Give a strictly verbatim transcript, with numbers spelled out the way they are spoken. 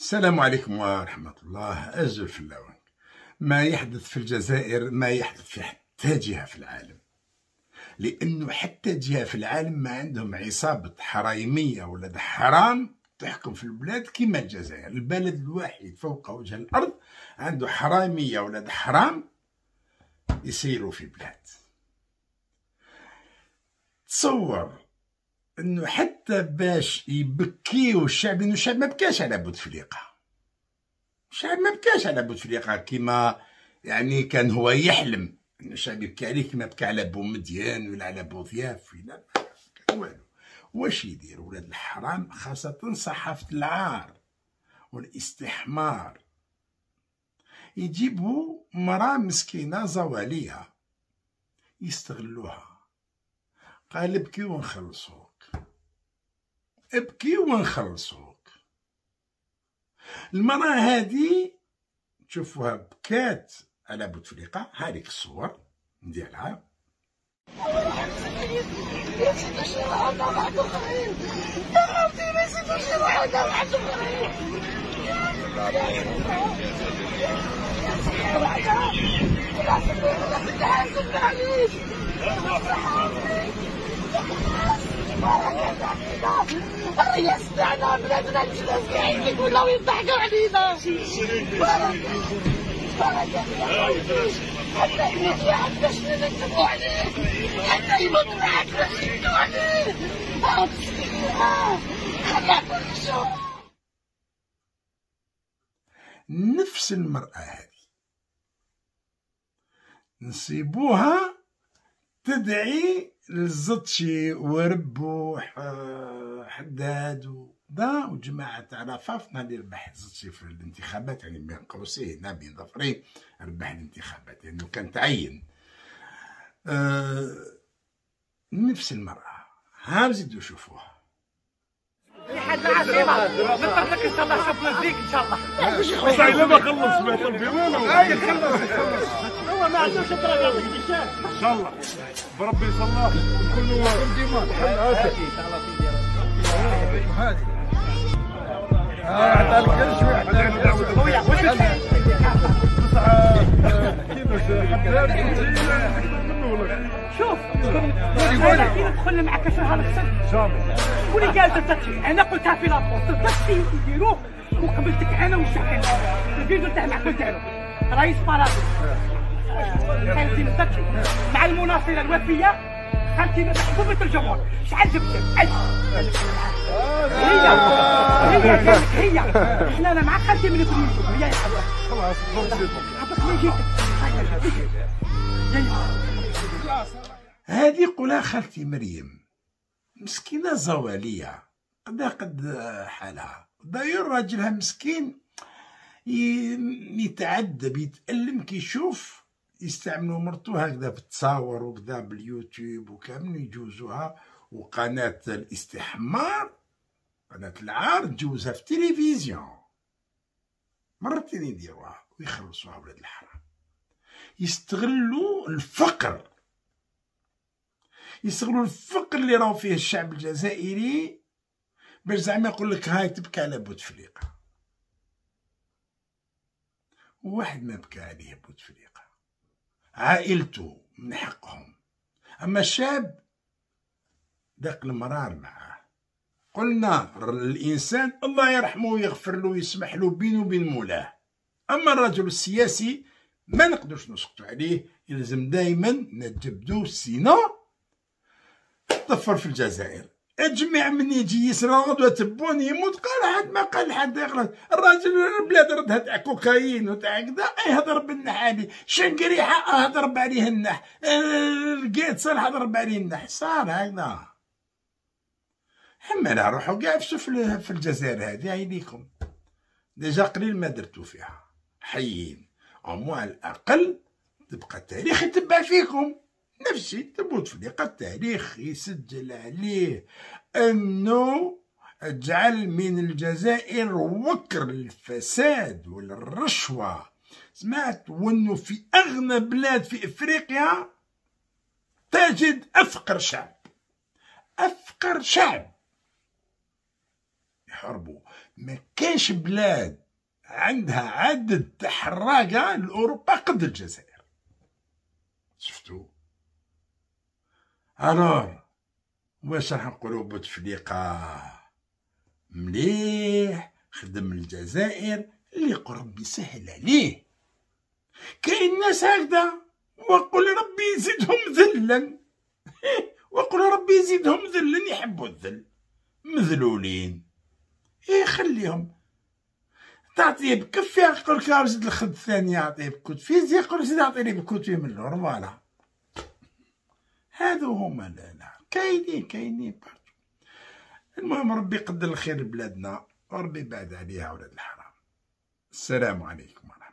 السلام عليكم ورحمة الله. أجل في اللون ما يحدث في الجزائر ما يحدث في حتى جهة في العالم، لأنه حتى جهة في العالم ما عندهم عصابة حرايمية ولا حرام تحكم في البلاد كما الجزائر. البلد الوحيد فوق وجه الأرض عنده حرامية ولا حرام يسيروا في البلاد. تصور انه حتى باش يبكيو الشعب، انه الشعب ما بكاش على بوتفليقه، الشعب ما بكاش على بوتفليقه كما يعني كان هو يحلم انه الشعب يبكي عليه كما بكى على بومديان ولا على بوضياف ولا كان والو. واش يدير ولاد الحرام، خاصه صحافه العار والاستحمار؟ يجيبوا مراه مسكينه زواليه يستغلوها، قال ابكي ونخلصوك، ابكي ونخلصوك. المرأة هذه تشوفوها بكات على بوتفليقة، هذيك الصور نديرها. الرياس تاعنا بلادنا مش لازقين يقولوا يضحكوا علينا. حتى يموت واحد باش نكتبوا عليه، حتى يموت واحد باش نكتبوا عليه. خلاه كل شيء. نفس المرأة هذه نصيبوها تدعي للزطشي وربوح حداد ودا وجماعة تاع رفاف. نهار ربح الزطشي في الانتخابات، يعني بين قوسين بين ظفرين ربح الانتخابات لأنه يعني كان تعين. أه نفس المرأة ها زيدوا شوفوها. حد العاصمة نطلب لك ان شاء الله شوفنا فيك ان شاء الله. والله الا ما خلص ما يطلب في والو. اي خلص خلص هو ما عندوش طريقه يعطيك الشام ان شاء الله بربي يصلح كل ديما بحال هكا. هذه اه عطاك شويه حتى خويا خويا شوف انا كي ندخل معك شنو هذا السن ان شاء الله. ولي قال تتكي انا قلتها في لابوست تتكي يديروه وقبلتك انا والشحن الفيديو تاع معك قلت له رئيس بارادو خالتي متكي مع المناصره الوفيه خالتي محبوبه الجمهور. شحال جبت؟ ألف. هي هي قالت هي احنا انا مع خالتي من بريزو هي يا حبيبي خلاص عطيك ما جيت هذه قولها خالتي مريم مسكينة زوالية قدا قد حالها. داير راجلها مسكين يتعذب يتألم كي يشوف يستعملوا مرتو هكذا في التصاور وكذا باليوتيوب وكامل يجوزوها. وقناة الاستحمار قناة العار تجوزها في التلفزيون مرتين يديروها ويخلصوها ولاد الحرام. يستغلوا الفقر، يستغلوا الفقر اللي راهو فيه الشعب الجزائري باش زعما يقول لك هاي تبكي على بوتفليقه. واحد ما بكى عليه بوتفليقه، عائلته من حقهم، اما الشاب داق المرار معاه. قلنا الانسان الله يرحمه ويغفر له ويسمح له بينه وبين مولاه، اما الرجل السياسي ما نقدرش نسقطوا عليه، يلزم دائما نجبدو سينا طفر في الجزائر. اجمع من يجي يسرى غدوه تبون يموت قال حد ما قال حد يغلط. الراجل البلاد ردها تاع كوكايين وتاع كذا يهضر بالنحالي، شنقريحه هضرب عليه النح، لقيت صالح هضرب عليه النح، صار هكذا. حملها روحو كاع في الجزائر هذه عينيكم ديجا قليل ما درتو فيها حيين. أو على الأقل تبقى التاريخ يتبع فيكم. نفسي بوتفليقة التاريخ يسجل عليه أنه اجعل من الجزائر وكر الفساد والرشوة. سمعت وأنه في أغنى بلاد في إفريقيا تجد أفقر شعب، أفقر شعب يحاربوا ما كانش بلاد عندها عدد تحراقة لأوروبا قد الجزائر. شفتو؟ الور واش راح نقولو بوتفليقة مليح خدم الجزائر اللي قرب يسهل عليه. كاين ناس هكذا وقل ربي يزيدهم ذلا وقل ربي يزيدهم ذلا يحبوا الذل مذلولين. ايه خليهم تعطيه بكفي يقول لك زيد الخد الثاني يعطيه بكتفي يقول زيد اعطيني بكتفي من اللور. فوالا هادو هما لا لا كاينين كاينين برضو. المهم ربي يقدر الخير لبلادنا وربي يبعد عليها ولاد الحرام. السلام عليكم.